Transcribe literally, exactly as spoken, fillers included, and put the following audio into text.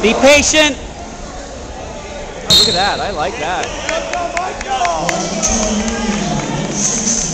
Be patient. Oh, look at that. I like that.